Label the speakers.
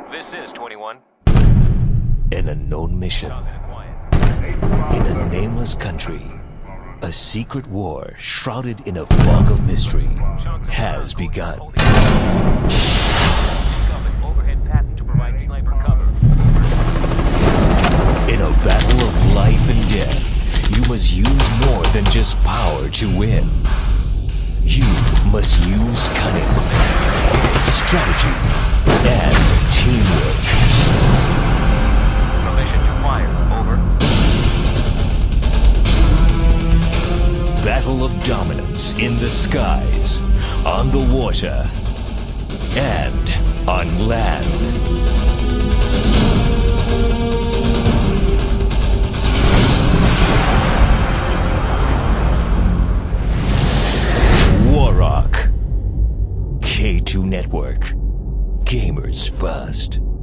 Speaker 1: This is 21.
Speaker 2: An unknown mission. In a nameless country, a secret war shrouded in a fog of mystery has begun.
Speaker 1: Overhead patent to provide sniper cover.
Speaker 2: In a battle of life and death, you must use more than just power to win. You must use cunning, strategy, and teamwork.
Speaker 1: Permission to fire. Over.
Speaker 2: Battle of dominance in the skies, on the water, and on land. WarRock. K2 Network. Gamers First.